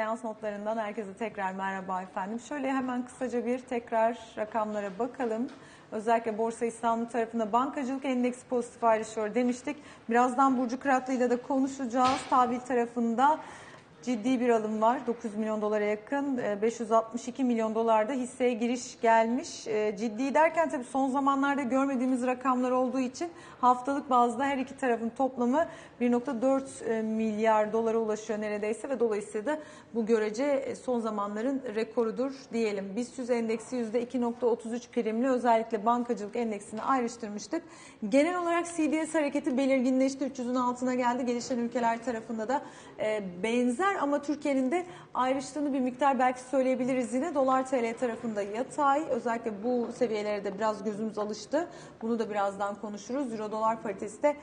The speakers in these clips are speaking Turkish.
Seans notlarından herkese tekrar merhaba efendim. Şöyle hemen kısaca bir tekrar rakamlara bakalım. Özellikle Borsa İstanbul tarafında bankacılık endeksi pozitif ayrışıyor demiştik. Birazdan Burcu Kıratlı ile de konuşacağız. Tahvil tarafında ciddi bir alım var. 9 milyon dolara yakın, 562 milyon dolarda hisseye giriş gelmiş. Ciddi derken tabii son zamanlarda görmediğimiz rakamlar olduğu için haftalık bazda her iki tarafın toplamı 1,4 milyar dolara ulaşıyor neredeyse ve dolayısıyla da bu görece son zamanların rekorudur diyelim. BIST endeksi %2,33 primli, özellikle bankacılık endeksini ayrıştırmıştık. Genel olarak CDS hareketi belirginleşti. 300'ün altına geldi. Gelişen ülkeler tarafında da benzer ama Türkiye'nin de ayrıştığını bir miktar belki söyleyebiliriz yine. Dolar TL tarafında yatay. Özellikle bu seviyelere de biraz gözümüz alıştı. Bunu da birazdan konuşuruz. Euro dolar paritesi de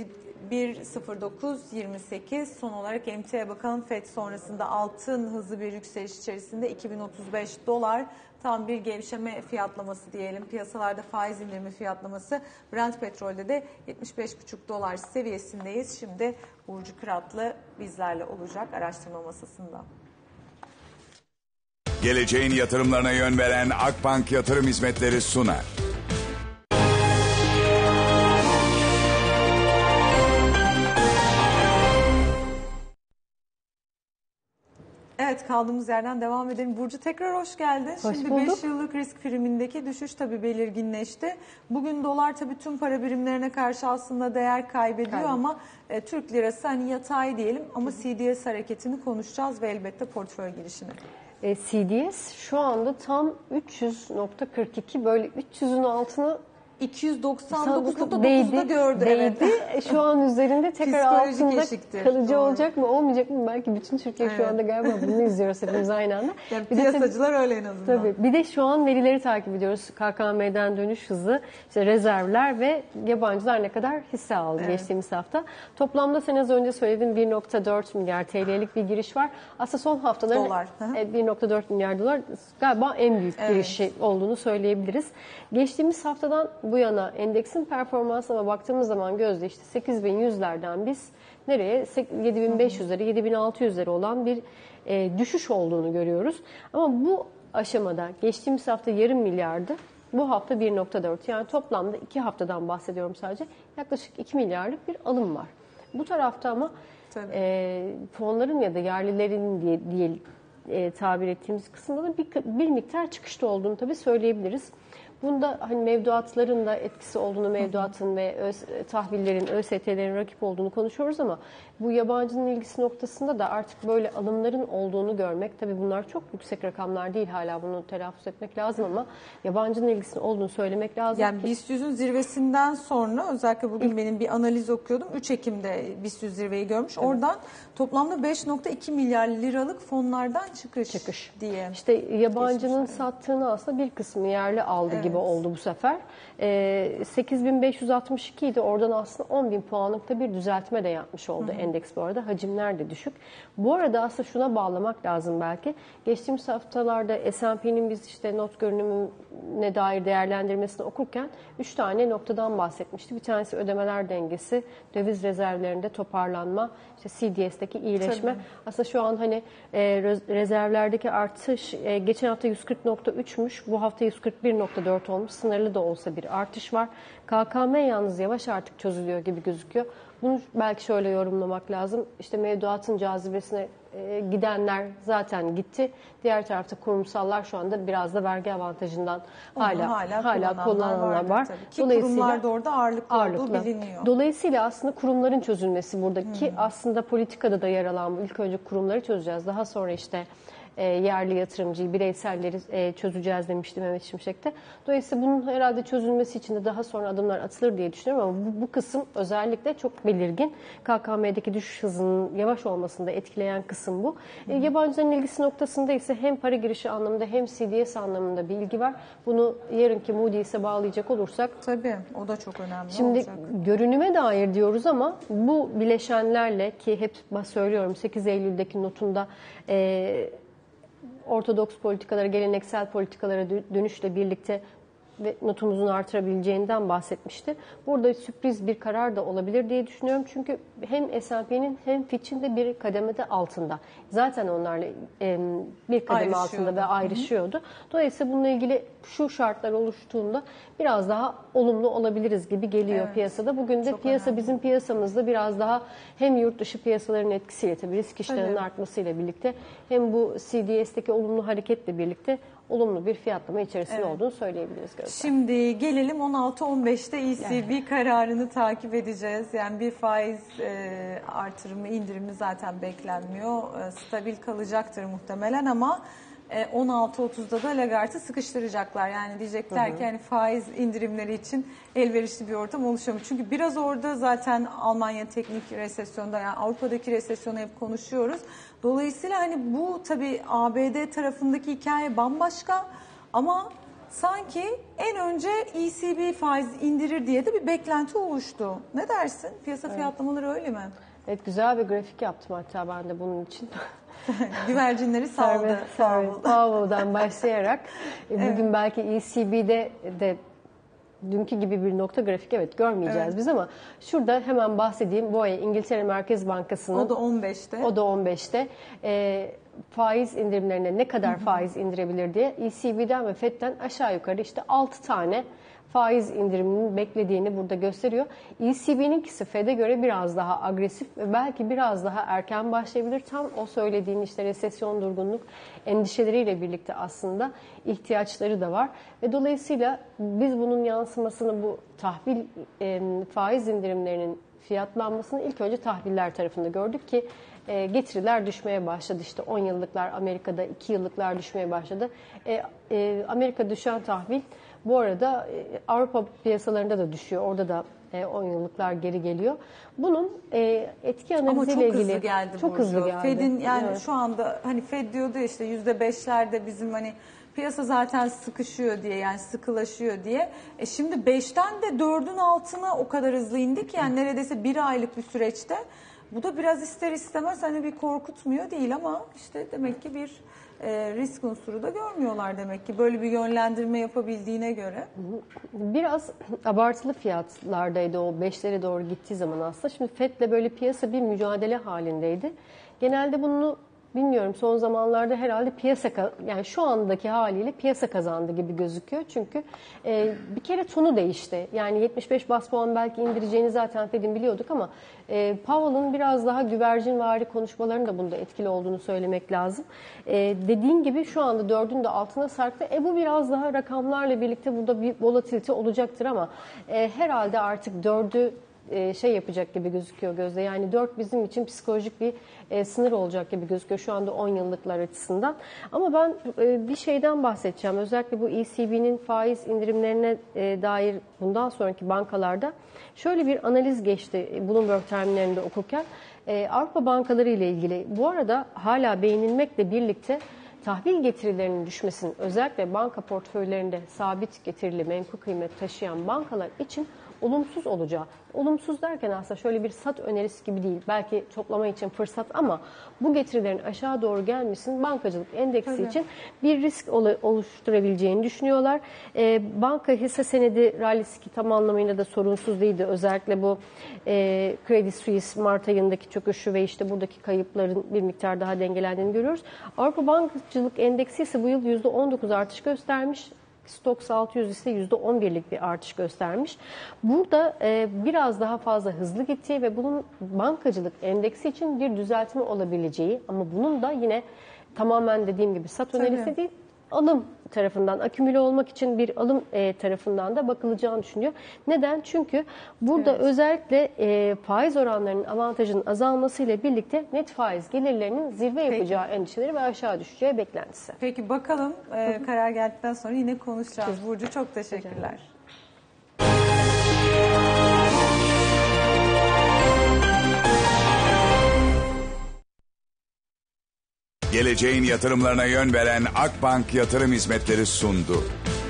1.0928. Son olarak emtiaya bakalım. FED sonrasında altın hızlı bir yükseliş içerisinde 2035 dolar. Tam bir gevşeme fiyatlaması diyelim. Piyasalarda faiz indirimi fiyatlaması. Brent petrolde de 75,5 dolar seviyesindeyiz. Şimdi Burcu Kıratlı bizlerle olacak araştırma masasında. Geleceğin yatırımlarına yön veren Akbank Yatırım Hizmetleri sunar. Evet, kaldığımız yerden devam edelim. Burcu tekrar hoş geldin. Hoş Şimdi bulduk. 5 yıllık risk primindeki düşüş tabii belirginleşti. Bugün dolar tabii tüm para birimlerine karşı aslında değer kaybediyor ama Türk lirası hani yatay diyelim ama CDS hareketini konuşacağız ve elbette portföy girişini. CDS şu anda tam 300.42, böyle 300'ün altına 299.9'da gördü. Değdi. Evet. Şu an üzerinde tekrar altında eşiktir. kalıcı Doğru. olacak mı olmayacak mı? Belki bütün Türkiye şu anda galiba bunu izliyoruz hepimiz aynı anda. Yani piyasacılar öyle en azından. Tabii. Bir de şu an verileri takip ediyoruz. KKM'den dönüş hızı, işte rezervler ve yabancılar ne kadar hisse aldı geçtiğimiz hafta. Toplamda sen az önce söylediğin 1,4 milyar TL'lik bir giriş var. Aslında son haftaların 1,4 milyar dolar galiba en büyük girişi olduğunu söyleyebiliriz. Geçtiğimiz haftadan bu yana endeksin performansına baktığımız zaman gözde işte 8.100'lerden biz nereye 7.500'lere 7.600'lere olan bir düşüş olduğunu görüyoruz. Ama bu aşamada geçtiğimiz hafta yarım milyardı. Bu hafta 1,4, yani toplamda 2 haftadan bahsediyorum sadece. Yaklaşık 2 milyarlık bir alım var. Bu tarafta ama fonların ya da yerlilerin diye tabir ettiğimiz kısımda da bir miktar çıkışta olduğunu tabii söyleyebiliriz. Bunda hani mevduatların da etkisi olduğunu, mevduatın ve tahvillerin, ÖST'lerin rakip olduğunu konuşuyoruz ama bu yabancının ilgisi noktasında da artık böyle alımların olduğunu görmek, tabii bunlar çok yüksek rakamlar değil, hala bunu telaffuz etmek lazım ama yabancının ilgisinin olduğunu söylemek lazım. Yani BIST 100'ün zirvesinden sonra özellikle bugün benim bir analiz okuyordum. 3 Ekim'de BIST 100 zirveyi görmüş. Evet. Oradan toplamda 5,2 milyar liralık fonlardan çıkış diye. İşte yabancının sattığını aslında bir kısmı yerli aldı gibi oldu bu sefer. 8.562 idi. Oradan aslında 10.000 puanlık da bir düzeltme de yapmış oldu endeks bu arada. Hacimler de düşük. Bu arada aslında şuna bağlamak lazım belki. Geçtiğimiz haftalarda S&P'nin biz işte not görünümüne dair değerlendirmesini okurken 3 tane noktadan bahsetmişti. Bir tanesi ödemeler dengesi, döviz rezervlerinde toparlanma, işte CDS'deki iyileşme. Tabii. Aslında şu an hani rezervlerdeki artış geçen hafta 140.3'müş. Bu hafta 141.4 olmuş. Sınırlı da olsa bir artış var. KKM yalnız yavaş artık çözülüyor gibi gözüküyor. Bunu belki şöyle yorumlamak lazım. İşte mevduatın cazibesine gidenler zaten gitti. Diğer tarafta kurumsallar şu anda biraz da vergi avantajından hala kullananlar var. Ki kurumlar da orada ağırlıklı olduğu biliniyor. Dolayısıyla aslında kurumların çözülmesi buradaki aslında politikada da yer alan bu. İlk önce kurumları çözeceğiz. Daha sonra işte yerli yatırımcıyı, bireyselleri çözeceğiz demişti Mehmet Şimşek'te. Dolayısıyla bunun herhalde çözülmesi için de daha sonra adımlar atılır diye düşünüyorum ama bu kısım özellikle çok belirgin. KKM'deki düşüş hızının yavaş olmasını da etkileyen kısım bu. Yabancıların ilgisi noktasında ise hem para girişi anlamında hem CDS anlamında bir ilgi var. Bunu yarınki Moody's'e bağlayacak olursak. Tabii o da çok önemli şimdi olacak. Görünüme dair diyoruz ama bu bileşenlerle ki hep söylüyorum 8 Eylül'deki notunda ortodoks politikalara, geleneksel politikalara dönüşle birlikte ve notumuzun artırabileceğinden bahsetmişti. Burada sürpriz bir karar da olabilir diye düşünüyorum. Çünkü hem S&P'nin hem Fitch'in de bir kademede altında. Zaten onlarla bir kademe altında ve ayrışıyordu. Dolayısıyla bununla ilgili şu şartlar oluştuğunda biraz daha olumlu olabiliriz gibi geliyor piyasada. Bugün de piyasa bizim piyasamızda biraz daha hem yurt dışı piyasaların etkisiyle tabii risk işlerinin artmasıyla birlikte hem bu CDS'teki olumlu hareketle birlikte olumlu bir fiyatlama içerisinde olduğunu söyleyebiliriz. Şimdi gelelim 16-15'te ECB kararını takip edeceğiz. Yani bir faiz artırımı, indirimi zaten beklenmiyor. Stabil kalacaktır muhtemelen ama 16.30'da da Lagarde'ı sıkıştıracaklar. Yani diyecekler ki hani faiz indirimleri için elverişli bir ortam oluşuyor. Çünkü biraz orada zaten Almanya teknik resesyonda, yani Avrupa'daki resesyonu hep konuşuyoruz. Dolayısıyla hani bu tabii ABD tarafındaki hikaye bambaşka ama sanki en önce ECB faiz indirir diye de bir beklenti oluştu. Ne dersin? Piyasa fiyatlamaları öyle mi? Evet, güzel bir grafik yaptım hatta ben de bunun için. Güvercinleri saldı. Powell'dan başlayarak bugün belki ECB'de de dünkü gibi bir nokta grafik görmeyeceğiz biz ama şurada hemen bahsedeyim. BOE İngiltere Merkez Bankası'nın o da 15'te. O da 15'te. Faiz indirimlerine ne kadar faiz indirebilir diye ECB'den ve FED'den aşağı yukarı işte 6 tane faiz indiriminin beklediğini burada gösteriyor. ECB'ninkisi FED'e göre biraz daha agresif ve belki biraz daha erken başlayabilir. Tam o söylediğin işte resesyon, durgunluk endişeleriyle birlikte aslında ihtiyaçları da var. Ve dolayısıyla biz bunun yansımasını, bu tahvil faiz indirimlerinin fiyatlanmasını ilk önce tahviller tarafında gördük ki getiriler düşmeye başladı. İşte 10 yıllıklar Amerika'da, 2 yıllıklar düşmeye başladı. Amerika düşen tahvil bu arada Avrupa piyasalarında da düşüyor. Orada da 10 yıllıklar geri geliyor. Bunun etki analiziyle ilgili... Ama çok hızlı geldi. Çok hızlı geldi. Fed'in yani şu anda hani Fed diyordu işte %5'lerde bizim hani piyasa zaten sıkışıyor diye, yani sıkılaşıyor diye. Şimdi 5'ten de 4'ün altına o kadar hızlı indik yani neredeyse bir aylık bir süreçte. Bu da biraz ister istemez hani bir korkutmuyor değil ama işte demek ki bir risk unsuru da görmüyorlar demek ki böyle bir yönlendirme yapabildiğine göre. Biraz abartılı fiyatlardaydı o 5'lere doğru gittiği zaman aslında. Şimdi FED'le böyle piyasa bir mücadele halindeydi. Genelde bunu bilmiyorum son zamanlarda herhalde piyasa, yani şu andaki haliyle piyasa kazandı gibi gözüküyor. Çünkü bir kere tonu değişti. Yani 75 bas puan belki indireceğini zaten Fed'in biliyorduk ama Powell'ın biraz daha güvercinvari konuşmalarının da bunda etkili olduğunu söylemek lazım. Dediğin gibi şu anda 4'ün de altına sarktı. Bu biraz daha rakamlarla birlikte burada bir volatilite olacaktır ama herhalde artık 4'ü yapacak gibi gözüküyor Gözde. Yani 4 bizim için psikolojik bir sınır olacak gibi gözüküyor şu anda 10 yıllıklar açısından. Ama ben bir şeyden bahsedeceğim. Özellikle bu ECB'nin faiz indirimlerine dair bundan sonraki bankalarda şöyle bir analiz geçti Bloomberg terminlerinde okurken. Avrupa bankaları ile ilgili bu arada hala beğenilmekle birlikte tahvil getirilerinin düşmesinin özellikle banka portföylerinde sabit getirili menkul kıymet taşıyan bankalar için olumsuz olacağı. Olumsuz derken aslında şöyle bir sat önerisi gibi değil. Belki toplama için fırsat ama bu getirilerin aşağı doğru gelmesinin bankacılık endeksi için bir risk oluşturabileceğini düşünüyorlar. Banka hisse senedi rallisi ki tam anlamıyla da sorunsuz değildi. Özellikle bu Credit Suisse Mart ayındaki çöküşü ve işte buradaki kayıpların bir miktar daha dengelendiğini görüyoruz. Avrupa Bankacılık Endeksi ise bu yıl %19 artış göstermiş. Stoxx 600 ise %11'lik bir artış göstermiş. Burada biraz daha fazla hızlı gittiği ve bunun bankacılık endeksi için bir düzeltme olabileceği ama bunun da yine tamamen dediğim gibi sat önerisi değil, alım tarafından, akümüle olmak için bir alım tarafından da bakılacağını düşünüyor. Neden? Çünkü burada özellikle faiz oranlarının avantajının azalmasıyla birlikte net faiz gelirlerinin zirve yapacağı endişeleri ve aşağı düşeceği beklentisi. Peki bakalım karar geldikten sonra yine konuşacağız. Burcu çok teşekkürler. Geleceğin yatırımlarına yön veren Akbank Yatırım Hizmetleri sundu.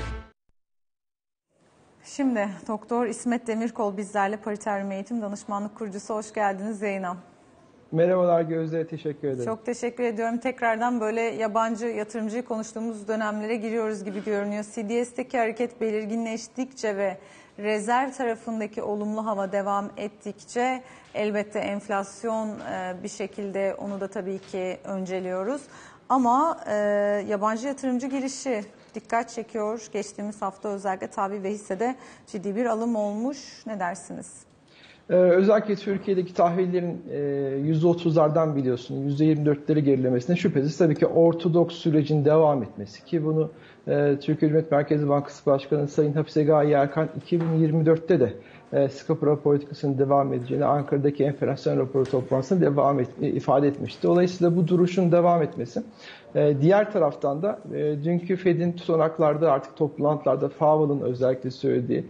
Şimdi Doktor İsmet Demirkol bizlerle, Pariteryum Eğitim Danışmanlık Kurucusu. Hoş geldiniz Zeynep. Merhabalar Gözde, teşekkür ederim. Çok teşekkür ediyorum. Tekrardan böyle yabancı yatırımcıyı konuştuğumuz dönemlere giriyoruz gibi görünüyor. CDS'teki hareket belirginleştikçe ve rezerv tarafındaki olumlu hava devam ettikçe elbette enflasyon bir şekilde onu da tabii ki önceliyoruz. Ama yabancı yatırımcı girişi dikkat çekiyor. Geçtiğimiz hafta özellikle tahvil ve hissede ciddi bir alım olmuş. Ne dersiniz? Özellikle Türkiye'deki tahvillerin %30'lardan biliyorsun %24'leri gerilemesine şüphesiz tabii ki ortodoks sürecin devam etmesi ki bunu Türkiye Cumhuriyet Merkez Bankası Başkanı Sayın Hafize Gaye Erkan 2024'te de sıkı para politikasının devam edeceğini Ankara'daki enflasyon raporu toplantısında ifade etmişti. Dolayısıyla bu duruşun devam etmesi. Diğer taraftan da dünkü Fed'in tutanaklarda artık toplantılarda Powell'ın özellikle söylediği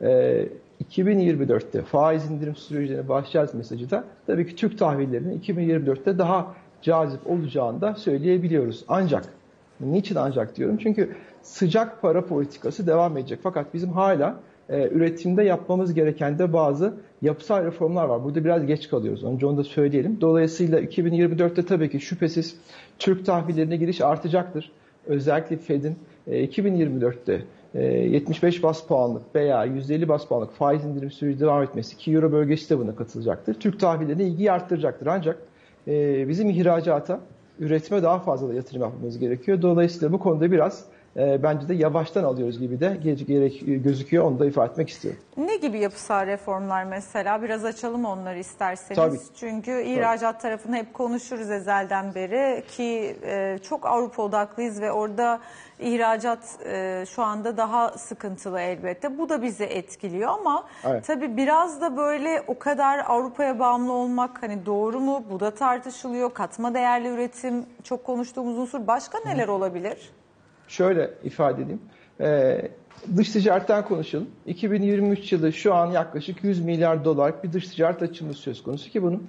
2024'te faiz indirim sürecine başlayacağız mesajı da tabii ki Türk tahvillerinin 2024'te daha cazip olacağını da söyleyebiliyoruz. Ancak, niçin ancak diyorum? Çünkü sıcak para politikası devam edecek. Fakat bizim hala üretimde yapmamız gereken de bazı yapısal reformlar var. Burada biraz geç kalıyoruz. Önce onu da söyleyelim. Dolayısıyla 2024'te tabii ki şüphesiz Türk tahvillerine giriş artacaktır. Özellikle Fed'in 2024'te 75 bas puanlık veya 150 bas puanlık faiz indirim süreci devam etmesi ki Euro bölgesi de buna katılacaktır. Türk tahvillerine ilgiyi arttıracaktır. Ancak bizim ihracata, üretime daha fazla da yatırım yapmamız gerekiyor. Dolayısıyla bu konuda biraz bence de yavaştan alıyoruz gibi de gözüküyor. Onu da ifade etmek istiyorum. Ne gibi yapısal reformlar mesela? Biraz açalım onları isterseniz. Tabii. Çünkü ihracat tarafını hep konuşuruz ezelden beri ki çok Avrupa odaklıyız ve orada ihracat şu anda daha sıkıntılı elbette. Bu da bizi etkiliyor ama evet, tabii biraz da böyle o kadar Avrupa'ya bağımlı olmak hani doğru mu? Bu da tartışılıyor. Katma değerli üretim çok konuştuğumuz unsur. Başka neler olabilir? Şöyle ifade edeyim. Dış ticaretten konuşalım. 2023 yılı şu an yaklaşık 100 milyar dolar bir dış ticaret açığımız söz konusu ki bunun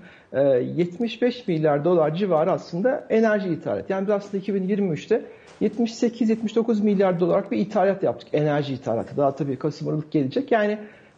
75 milyar dolar civarı aslında enerji ithalat. Yani biz aslında 2023'te 78-79 milyar dolarlık bir ithalat yaptık. Enerji ithalatı. Daha tabii Kasım Aralık gelecek. Yani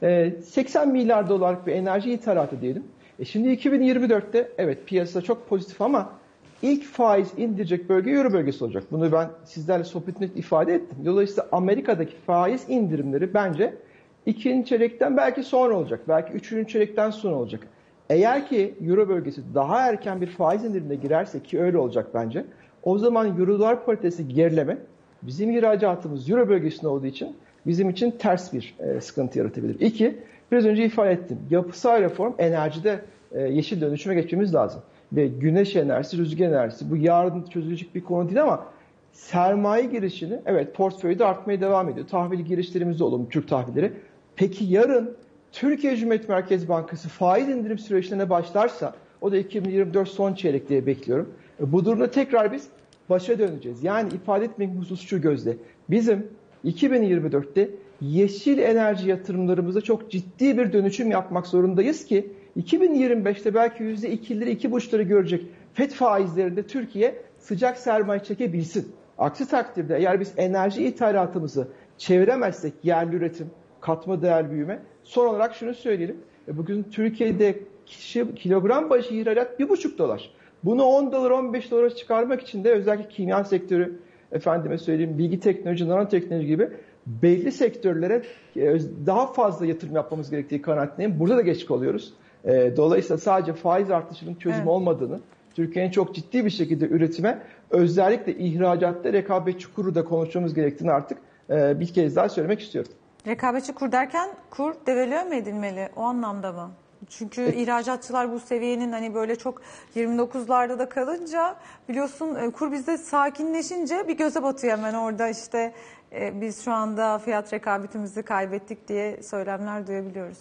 80 milyar dolarlık bir enerji ithalatı diyelim. Şimdi 2024'te evet piyasa çok pozitif ama İlk faiz indirecek bölge Euro bölgesi olacak. Bunu ben sizlerle sohbetinde ifade ettim. Dolayısıyla Amerika'daki faiz indirimleri bence ikinci çeyrekten belki sonra olacak. Belki üçüncü çeyrekten sonra olacak. Eğer ki Euro bölgesi daha erken bir faiz indirimine girerse ki öyle olacak bence. O zaman Euro-Dolar paritesi gerileme bizim ihracatımız Euro bölgesinde olduğu için bizim için ters bir sıkıntı yaratabilir. İki, biraz önce ifade ettim. Yapısal reform enerjide yeşil dönüşüme geçmemiz lazım. Ve güneş enerjisi, rüzgar enerjisi bu yarın çözülecek bir konu değil ama sermaye girişini evet portföyde artmaya devam ediyor. Tahvil girişlerimiz de olumlu Türk tahvilleri. Peki yarın Türkiye Cumhuriyet Merkez Bankası faiz indirim süreçlerine başlarsa o da 2024 son çeyrek diye bekliyorum. Bu durumda tekrar biz başa döneceğiz. Yani ifade etmek hususu şu Gözde. Bizim 2024'te yeşil enerji yatırımlarımıza çok ciddi bir dönüşüm yapmak zorundayız ki 2025'te belki %2'leri, 2,5'ları görecek FED faizlerinde Türkiye sıcak sermaye çekebilsin. Aksi takdirde eğer biz enerji ithalatımızı çeviremezsek yerli üretim, katma değer büyüme, son olarak şunu söyleyelim. Bugün Türkiye'de kilogram başı ihracat $1,5. Bunu 10 dolar, 15 dolara çıkarmak için de özellikle kimya sektörü, efendime söyleyeyim bilgi teknoloji, nanoteknoloji gibi belli sektörlere daha fazla yatırım yapmamız gerektiği kanaatindeyim. Burada da geç kalıyoruz. Dolayısıyla sadece faiz artışının çözüm olmadığını, Türkiye'nin çok ciddi bir şekilde üretime, özellikle ihracatta rekabetçi kuru da konuşmamız gerektiğini artık bir kez daha söylemek istiyorum. Rekabetçi kur derken kur devalüe mi edilmeli? O anlamda mı? Çünkü ihracatçılar bu seviyenin hani böyle çok 29'larda da kalınca biliyorsun kur bizde sakinleşince bir göze batıyor hemen orada işte biz şu anda fiyat rekabetimizi kaybettik diye söylemler duyabiliyoruz.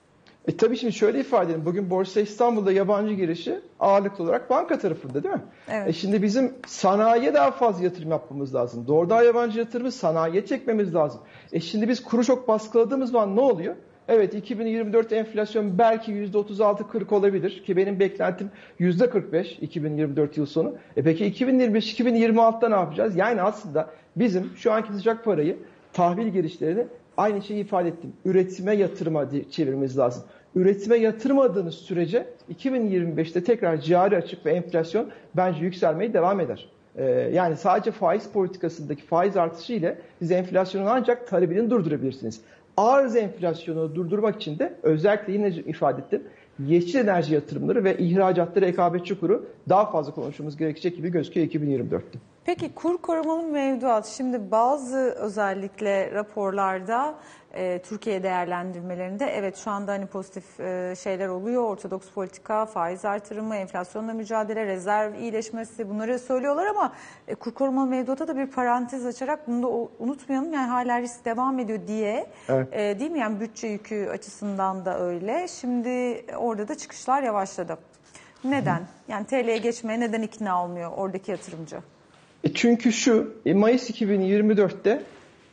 Tabii şimdi şöyle ifade edelim. Bugün Borsa İstanbul'da yabancı girişi ağırlıklı olarak banka tarafında değil mi? Evet. Şimdi bizim sanayiye daha fazla yatırım yapmamız lazım. Doğrudan yabancı yatırımı sanayiye çekmemiz lazım. Şimdi biz kuru çok baskıladığımız zaman ne oluyor? Evet 2024 enflasyon belki %36-40 olabilir ki benim beklentim %45 2024 yıl sonu. Peki 2025-2026'da ne yapacağız? Yani aslında bizim şu anki sıcak parayı tahvil girişlerini aynı şeyi ifade ettim. Üretime, yatırıma çevirmemiz lazım. üretime yatırmadığınız sürece 2025'te tekrar cari açık ve enflasyon bence yükselmeye devam eder. Yani sadece faiz politikasındaki faiz artışı ile siz enflasyonu ancak talebini durdurabilirsiniz. Arz enflasyonu durdurmak için de özellikle yine ifade ettim, yeşil enerji yatırımları ve ihracatta rekabetçi kuru daha fazla konuşmamız gerekecek gibi gözüküyor 2024'te. Peki kur korumalı mevduat, şimdi bazı özellikle raporlarda Türkiye değerlendirmelerinde evet şu anda hani pozitif şeyler oluyor. Ortodoks politika, faiz artırımı, enflasyonla mücadele, rezerv iyileşmesi, bunları söylüyorlar ama kur korumalı mevduata da bir parantez açarak bunu da unutmayalım. Yani hala risk devam ediyor diye, evet. Değil mi? Yani bütçe yükü açısından da öyle. Şimdi orada da çıkışlar yavaşladı. Neden? Yani TL'ye geçmeye neden ikna olmuyor oradaki yatırımcı? Çünkü Mayıs 2024'te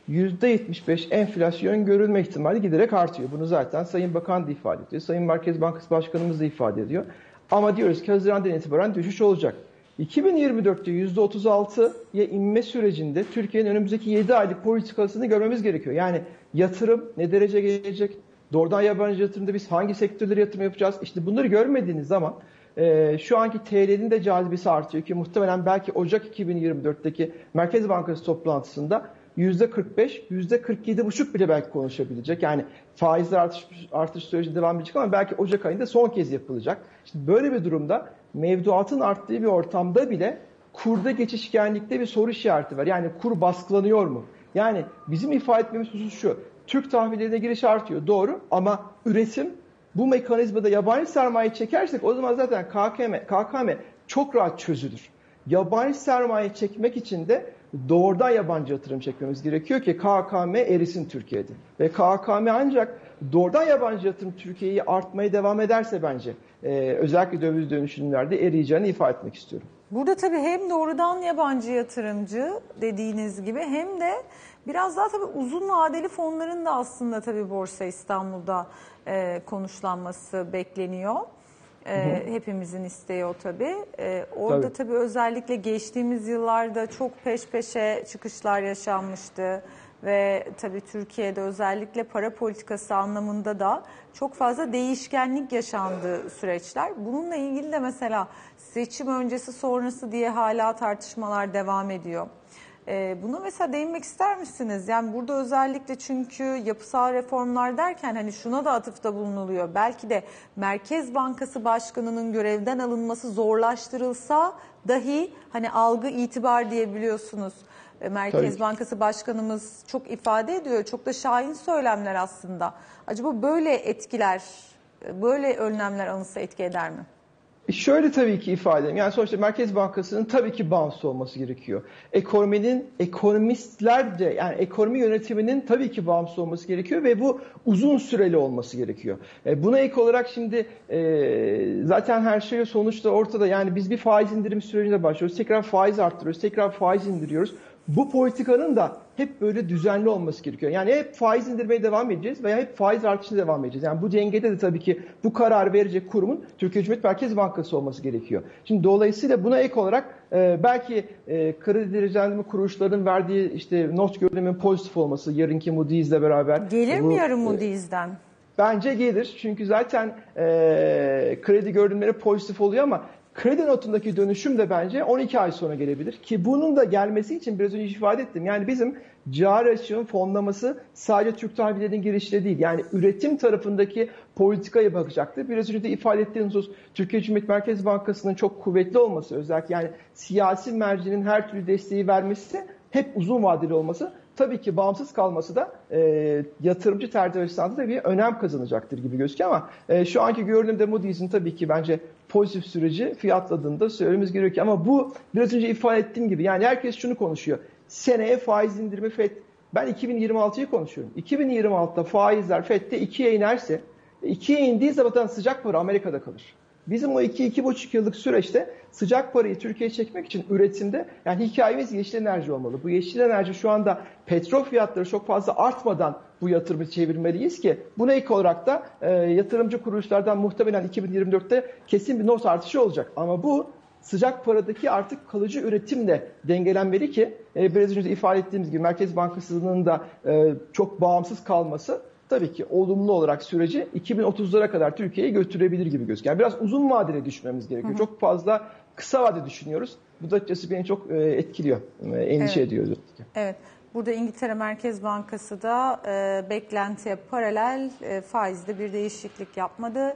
%75 enflasyon görülme ihtimali giderek artıyor. Bunu zaten Sayın Bakan da ifade ediyor. Sayın Merkez Bankası Başkanımız da ifade ediyor. Ama diyoruz ki Haziran'dan itibaren düşüş olacak. 2024'te %36'ya inme sürecinde Türkiye'nin önümüzdeki 7 aylık politikasını görmemiz gerekiyor. Yani yatırım ne derece gelecek? Doğrudan yabancı yatırımda biz hangi sektörlere yatırım yapacağız? İşte bunları görmediğiniz zaman şu anki TL'nin de cazibesi artıyor ki muhtemelen belki Ocak 2024'teki Merkez Bankası toplantısında %45, %47,5 bile belki konuşabilecek. Yani faizler artış süreci devam edecek ama belki Ocak ayında son kez yapılacak. İşte böyle bir durumda mevduatın arttığı bir ortamda bile kurda geçişkenlikte bir soru işareti var. Yani kur baskılanıyor mu? Yani bizim ifade etmemiz husus şu. Türk tahvillerine giriş artıyor doğru ama üretim bu mekanizmada yabancı sermaye çekersek o zaman zaten KKM çok rahat çözülür. Yabancı sermaye çekmek için de doğrudan yabancı yatırım çekmemiz gerekiyor ki KKM erisin Türkiye'de. Ve KKM ancak doğrudan yabancı yatırım Türkiye'yi artmaya devam ederse bence özellikle döviz dönüşümlerde eriyeceğini ifade etmek istiyorum. Burada tabii hem doğrudan yabancı yatırımcı dediğiniz gibi hem de biraz daha tabii uzun vadeli fonların da aslında tabii Borsa İstanbul'da konuşlanması bekleniyor. Hepimizin isteği o tabii. Orada tabii özellikle geçtiğimiz yıllarda çok peş peşe çıkışlar yaşanmıştı. Ve tabii Türkiye'de özellikle para politikası anlamında da çok fazla değişkenlik yaşandığı süreçler. Bununla ilgili de mesela seçim öncesi sonrası diye hala tartışmalar devam ediyor. Buna mesela değinmek ister misiniz? Yani burada özellikle çünkü yapısal reformlar derken hani şuna da atıfta bulunuluyor. Belki de Merkez Bankası Başkanı'nın görevden alınması zorlaştırılsa dahi hani algı itibar diye biliyorsunuz. Merkez Bankası Başkanımız çok ifade ediyor. Çok da şahin söylemler aslında. Acaba böyle etkiler, böyle önlemler alınsa etki eder mi? Şöyle tabii ki ifade edeyim. Yani sonuçta Merkez Bankası'nın tabii ki bağımsız olması gerekiyor. Ekonomistlerce yani ekonomi yönetiminin tabii ki bağımsız olması gerekiyor ve bu uzun süreli olması gerekiyor. Buna ek olarak şimdi zaten her şey sonuçta ortada. Yani biz bir faiz indirim sürecine başlıyoruz. Tekrar faiz arttırıyoruz. Tekrar faiz indiriyoruz. Bu politikanın da hep böyle düzenli olması gerekiyor. Yani hep faiz indirmeye devam edeceğiz veya hep faiz artışına devam edeceğiz. Yani bu dengede de tabii ki bu kararı verecek kurumun Türkiye Cumhuriyet Merkez Bankası olması gerekiyor. Şimdi dolayısıyla buna ek olarak belki kredi derecelendirme kuruluşlarının verdiği işte not görünümün pozitif olması yarınki Moody's'le beraber. Gelir mi yarın Moody's'den? Bence gelir. Çünkü zaten kredi görünümleri pozitif oluyor ama kredi notundaki dönüşüm de bence 12 ay sonra gelebilir. Ki bunun da gelmesi için biraz önce ifade ettim. Yani bizim cari açığın fonlaması sadece Türk tahvillerinin girişle değil. Yani üretim tarafındaki politikaya bakacaktır. Biraz önce de ifade ettiğiniz husus Türkiye Cumhuriyet Merkez Bankası'nın çok kuvvetli olması özellikle yani siyasi mercinin her türlü desteği vermesi hep uzun vadeli olması. Tabii ki bağımsız kalması da yatırımcı tercih açısından da bir önem kazanacaktır gibi gözüküyor ama şu anki görünümde Moody's'in tabii ki bence pozitif süreci fiyatladığında söylememiz gerekiyor. Ama bu biraz önce ifade ettiğim gibi yani herkes şunu konuşuyor. Seneye faiz indirimi FED. Ben 2026'yı konuşuyorum. 2026'da faizler FED'de 2'ye inerse 2'ye indiği zaman sıcak para Amerika'da kalır. Bizim o 2-2,5 yıllık süreçte sıcak parayı Türkiye'ye çekmek için üretimde yani hikayemiz yeşil enerji olmalı. Bu yeşil enerji şu anda petrol fiyatları çok fazla artmadan bu yatırımı çevirmeliyiz ki buna ek olarak da yatırımcı kuruluşlardan muhtemelen 2024'te kesin bir not artışı olacak. Ama bu sıcak paradaki artık kalıcı üretimle dengelenmeli ki biraz önce ifade ettiğimiz gibi Merkez Bankası'nın da çok bağımsız kalması tabii ki olumlu olarak süreci 2030'lara kadar Türkiye'yi götürebilir gibi gözüküyor. Yani biraz uzun vadeli düşünmemiz gerekiyor. Çok fazla kısa vade düşünüyoruz. Bu da açıkçası beni çok etkiliyor, endişe ediyor. Evet. Burada İngiltere Merkez Bankası da beklentiye paralel faizde bir değişiklik yapmadı.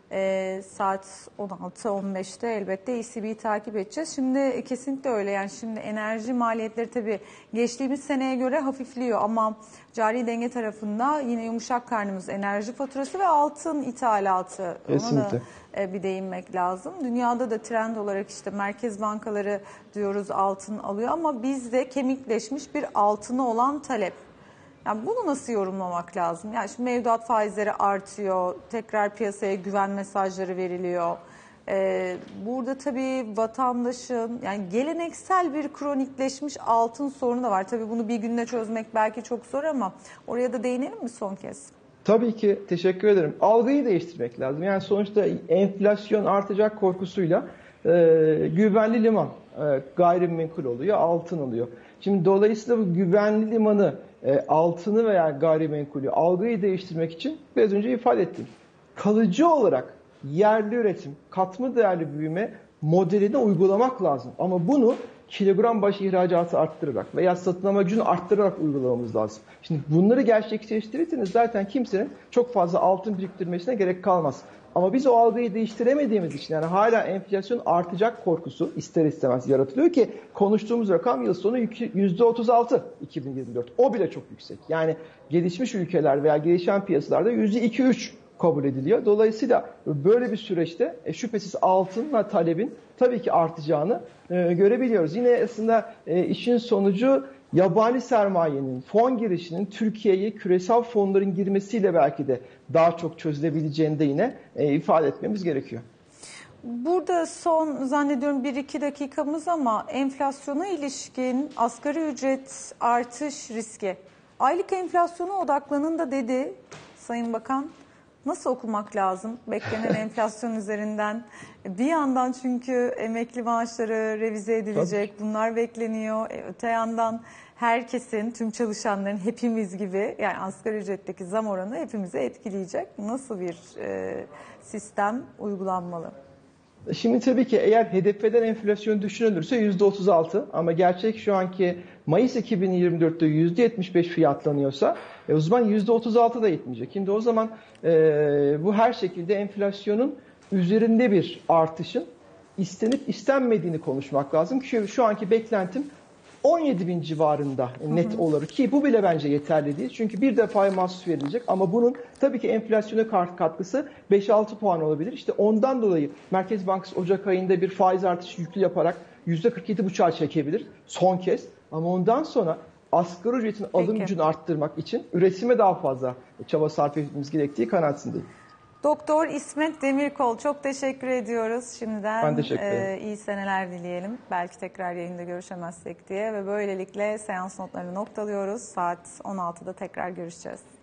Saat 16.15'te elbette ECB'yi takip edeceğiz. Şimdi kesinlikle öyle. Yani şimdi enerji maliyetleri tabii geçtiğimiz seneye göre hafifliyor ama cari denge tarafında yine yumuşak karnımız enerji faturası ve altın ithalatı. Kesinlikle. Ona da bir değinmek lazım. Dünyada da trend olarak işte merkez bankaları diyoruz altın alıyor ama bizde kemikleşmiş bir altına olan talep. Yani bunu nasıl yorumlamak lazım? Yani şimdi mevduat faizleri artıyor, tekrar piyasaya güven mesajları veriliyor. Burada tabii vatandaşın yani geleneksel bir kronikleşmiş altın sorunu da var. Tabii bunu bir günde çözmek belki çok zor ama oraya da değinelim mi son kez? Tabii ki, teşekkür ederim. Algıyı değiştirmek lazım. Yani sonuçta enflasyon artacak korkusuyla güvenli liman gayrimenkul oluyor, altın oluyor. Şimdi dolayısıyla bu güvenli limanı, altını veya gayrimenkulü algıyı değiştirmek için biraz önce ifade ettim. Kalıcı olarak yerli üretim, katma değerli büyüme modelini uygulamak lazım. Ama bunu kilogram başı ihracatı arttırarak veya satın alma gücünü arttırarak uygulamamız lazım. Şimdi bunları gerçekleştirirseniz zaten kimsenin çok fazla altın biriktirmesine gerek kalmaz. Ama biz o algıyı değiştiremediğimiz için yani hala enflasyon artacak korkusu ister istemez yaratılıyor ki konuştuğumuz rakam yıl sonu %36 2024. O bile çok yüksek. Yani gelişmiş ülkeler veya gelişen piyasalarda %2-3 kabul ediliyor. Dolayısıyla böyle bir süreçte şüphesiz altınla talebin tabii ki artacağını görebiliyoruz. Yine aslında işin sonucu yabani sermayenin, fon girişinin Türkiye'ye küresel fonların girmesiyle belki de daha çok çözülebileceğini de yine ifade etmemiz gerekiyor. Burada son zannediyorum 1-2 dakikamız ama enflasyona ilişkin asgari ücret artış riski. Aylık enflasyona odaklanın da dedi Sayın Bakan. Nasıl okumak lazım beklenen enflasyon üzerinden? Bir yandan çünkü emekli maaşları revize edilecek, bunlar bekleniyor. Öte yandan herkesin, tüm çalışanların hepimiz gibi yani asgari ücretteki zam oranı hepimizi etkileyecek. Nasıl bir sistem uygulanmalı? Şimdi tabii ki eğer hedeflenen enflasyon düşünülürse %36 ama gerçek şu anki Mayıs 2024'te %75 fiyatlanıyorsa o zaman %36 da yetmeyecek. Şimdi o zaman bu her şekilde enflasyonun üzerinde bir artışın istenip istenmediğini konuşmak lazım. Şu anki beklentim 17.000 civarında net olur ki bu bile bence yeterli değil. Çünkü bir defa mahsus verilecek ama bunun tabii ki enflasyona katkısı 5-6 puan olabilir. İşte ondan dolayı Merkez Bankası Ocak ayında bir faiz artışı yüklü yaparak %47,5'a çekebilir son kez. Ama ondan sonra asgari ücretin alım gücünü arttırmak için üretime daha fazla çaba sarf etmemiz gerektiği kanaatindeyim. Doktor İsmet Demirkol çok teşekkür ediyoruz şimdiden. Ben teşekkür ederim. İyi seneler dileyelim. Belki tekrar yayında görüşemezsek diye ve böylelikle seans notlarını noktalıyoruz. Saat 16'da tekrar görüşeceğiz.